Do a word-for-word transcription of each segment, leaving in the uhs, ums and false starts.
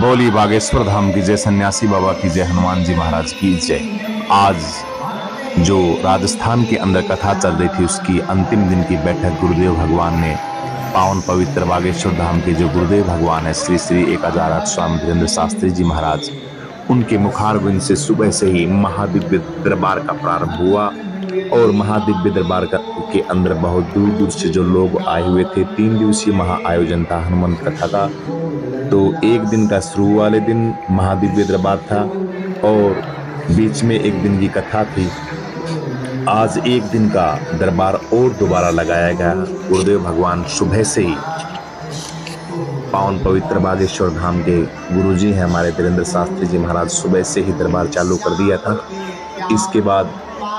बोली बागेश्वर धाम की जय, सन्यासी बाबा की जय, हनुमान जी महाराज की जय। आज जो राजस्थान के अंदर कथा चल रही थी उसकी अंतिम दिन की बैठक गुरुदेव भगवान ने पावन पवित्र बागेश्वर धाम के जो गुरुदेव भगवान है श्री श्री एक हजार आठ स्वामी धीरेन्द्र शास्त्री जी महाराज, उनके मुखारविंद से सुबह से ही महादिव्य दरबार का प्रारंभ हुआ। और महादिव्य दरबार के अंदर बहुत दूर दूर से जो लोग आए हुए थे। तीन दिवसीय महा आयोजन था हनुमान कथा का। तो एक दिन का शुरू वाले दिन महादिव्य दरबार था और बीच में एक दिन की कथा थी। आज एक दिन का दरबार और दोबारा लगाया गया। गुरुदेव भगवान सुबह से ही पावन पवित्र बागेश्वर धाम के गुरुजी हैं हमारे धीरेन्द्र शास्त्री जी महाराज, सुबह से ही दरबार चालू कर दिया था। इसके बाद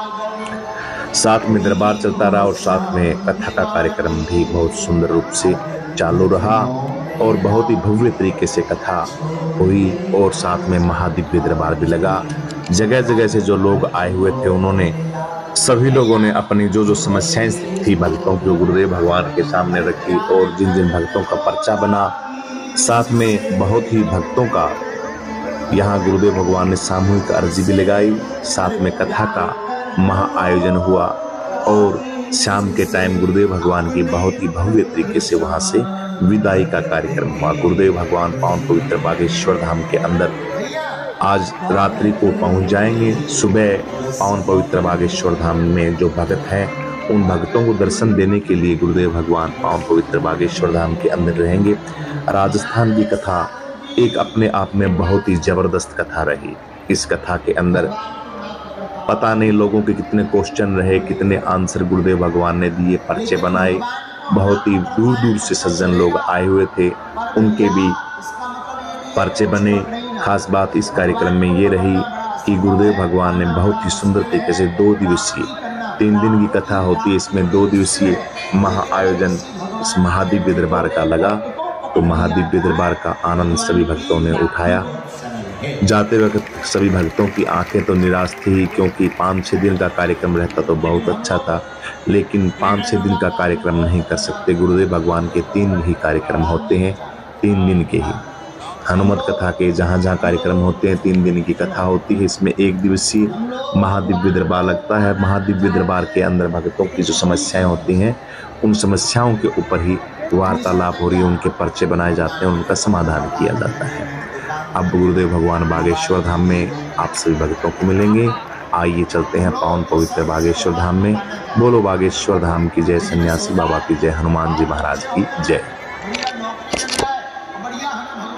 साथ में दरबार चलता रहा और साथ में कथा का कार्यक्रम भी बहुत सुंदर रूप से चालू रहा और बहुत ही भव्य तरीके से कथा हुई और साथ में महादिव्य दरबार भी लगा। जगह जगह से जो लोग आए हुए थे उन्होंने सभी लोगों ने अपनी जो जो समस्याएं थी भक्तों की गुरुदेव भगवान के सामने रखी और जिन जिन भक्तों का पर्चा बना, साथ में बहुत ही भक्तों का यहाँ गुरुदेव भगवान ने सामूहिक अर्जी भी लगाई। साथ में कथा का महा आयोजन हुआ और शाम के टाइम गुरुदेव भगवान की बहुत ही भव्य तरीके से वहां से विदाई का कार्यक्रम हुआ। गुरुदेव भगवान पावन पवित्र बागेश्वर धाम के अंदर आज रात्रि को पहुंच जाएंगे। सुबह पावन पवित्र बागेश्वर धाम में जो भक्त हैं उन भक्तों को दर्शन देने के लिए गुरुदेव भगवान पावन पवित्र बागेश्वर धाम के अंदर रहेंगे। राजस्थान की कथा एक अपने आप में बहुत ही जबरदस्त कथा रही। इस कथा के अंदर पता नहीं लोगों के कितने क्वेश्चन रहे, कितने आंसर गुरुदेव भगवान ने दिए, पर्चे बनाए। बहुत ही दूर दूर से सज्जन लोग आए हुए थे, उनके भी पर्चे बने। खास बात इस कार्यक्रम में ये रही कि गुरुदेव भगवान ने बहुत ही सुंदर तरीके से दो दिवसीय तीन दिन की कथा होती है, इसमें दो दिवसीय महा आयोजन इस महादिव्य दरबार का लगा। तो महादिव्य दरबार का आनंद सभी भक्तों ने उठाया। जाते वक्त सभी भक्तों की आंखें तो निराश थी, क्योंकि पाँच छः दिन का कार्यक्रम रहता तो बहुत अच्छा था, लेकिन पाँच छः दिन का कार्यक्रम नहीं कर सकते। गुरुदेव भगवान के तीन ही कार्यक्रम होते हैं, तीन दिन के ही हनुमत कथा के जहाँ जहाँ कार्यक्रम होते हैं तीन दिन की कथा होती है। इसमें एक दिवसीय महादिव्य दरबार लगता है। महादिव्य दरबार के अंदर भक्तों की जो समस्याएं होती हैं उन समस्याओं के ऊपर ही वार्तालाप हो रही है, उनके पर्चे बनाए जाते हैं, उनका समाधान किया जाता है। अब गुरुदेव भगवान बागेश्वर धाम में आप सभी भक्तों को मिलेंगे। आइए चलते हैं पावन पवित्र बागेश्वर धाम में। बोलो बागेश्वर धाम की जय, सन्यासी बाबा की जय, हनुमान जी महाराज की जय।